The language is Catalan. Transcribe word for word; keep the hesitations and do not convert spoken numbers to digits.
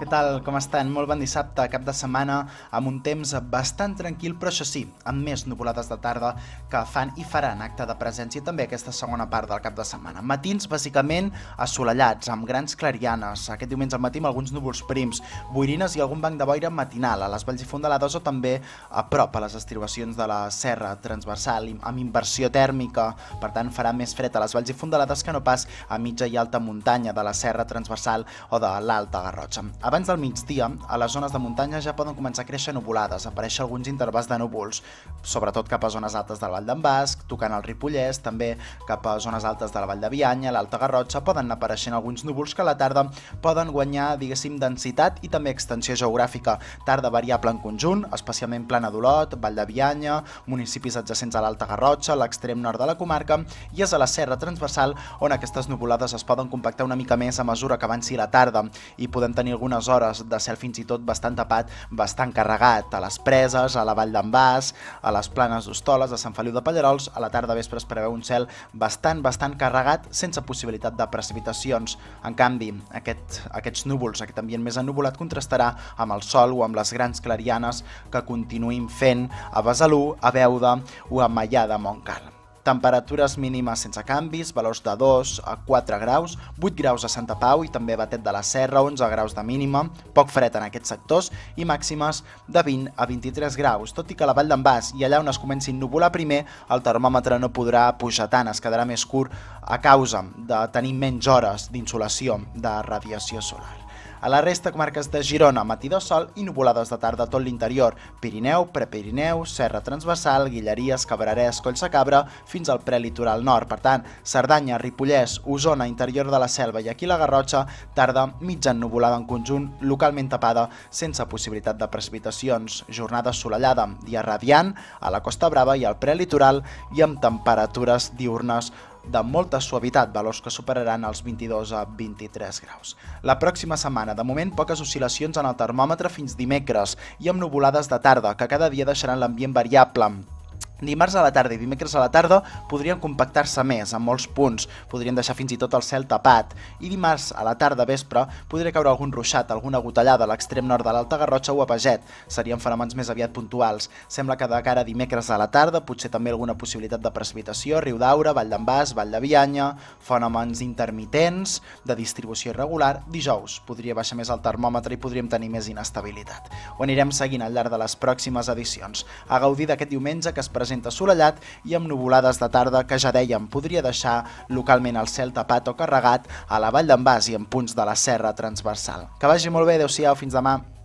tal? Com estan? Molt bon dissabte, cap de setmana, amb un temps bastant tranquil, però això sí, amb més nuvolades de tarda que fan i faran acte de presència també aquesta segona part del cap de setmana. Matins, bàsicament, assolellats, amb grans clarianes. Aquest diumenge al matí amb alguns núvols prims, boirines i algun banc de boira matinal a les valls i fondalades o també a prop a les estribacions de la serra transversal amb inversió tèrmica. Per tant, farà més fred a les valls i fondalades que no pas a mitja i alta muntanya de la serra transversal o de l'Alta Garrotxa. Abans del migdia, a les zones de muntanya ja poden començar a créixer nuvolades, aparèixer alguns intervals de núvols, sobretot cap a zones altes del Vall d'en Basc, tocant el Ripollès, també cap a zones altes de la Vall de Bianya, l'Alta Garrotxa, poden anar apareixent alguns núvols que a la tarda poden guanyar, diguéssim, densitat i també extensió geogràfica. Tarda variable en conjunt, especialment Plana d'Olot, Vall de Bianya, municipis adjacents a l'Alta Garrotxa, l'extrem nord de la comarca, i és a la serra transversal on aquestes nuvolades es poden compactar una mica més a mesura que avanci la tarda i podem tenir algunes hores de cel fins i tot bastant tapat, bastant carregat a les Preses, a la Vall d'en Bas, a les Planes d'Hostoles, a Sant Feliu de Pallerols. A la tarda vespre es preveu un cel bastant, bastant carregat, sense possibilitat de precipitacions. En canvi, aquest, aquests núvols, aquest ambient més ennuvolat contrastarà amb el sol o amb les grans clarianes que continuïn fent a Besalú, a Beuda o a Maià de Montcal. Temperatures mínimes sense canvis, valors de dos a quatre graus, vuit graus a Santa Pau i també a Batet de la Serra, onze graus de mínima, poc fred en aquests sectors i màximes de vint a vint-i-tres graus, tot i que a la Vall d'en Bas i allà on es comenci a nuvolar primer, el termòmetre no podrà pujar tant, es quedarà més curt a causa de tenir menys hores d'insolació de radiació solar. A la resta comarques de Girona, matí de sol i nuvolades de tarda a tot l'interior, Pirineu, Prepirineu, Serra Transversal, Guilleries, Cabrerès, Coll Sacabra, fins al prelitoral nord. Per tant, Cerdanya, Ripollès, Osona, interior de la Selva i aquí la Garrotxa, tarda mitja ennuvolada en conjunt, localment tapada, sense possibilitat de precipitacions. Jornada assolellada, dia radiant, a la Costa Brava i al prelitoral i amb temperatures diürnes de molta suavitat, valors que superaran els vint-i-dos a vint-i-tres graus. La pròxima setmana, de moment, poques oscil·lacions en el termòmetre fins dimecres i amb nuvolades de tarda, que cada dia deixaran l'ambient variable. Dimarts a la tarda i dimecres a la tarda podrien compactar-se més, en molts punts, podrien deixar fins i tot el cel tapat, i dimarts a la tarda vespre podria caure algun ruixat, alguna gotellada a l'extrem nord de l'Alta Garrotxa o a Paget. Serien fenòmens més aviat puntuals. Sembla que de cara a dimecres a la tarda potser també alguna possibilitat de precipitació, Riudaura, Vall d'en Bas, Vall de Bianya, fenòmens intermitents, de distribució irregular. Dijous podria baixar més el termòmetre i podríem tenir més inestabilitat. Ho anirem seguint al llarg de les pròximes edicions. A gaudir d'aquest diumenge que es presenta assolellat i amb nuvolades de tarda que ja dèiem podria deixar localment el cel tapat o carregat a la Vall d'en Bas i en punts de la serra transversal. Que vagi molt bé, adeu-siau, fins demà.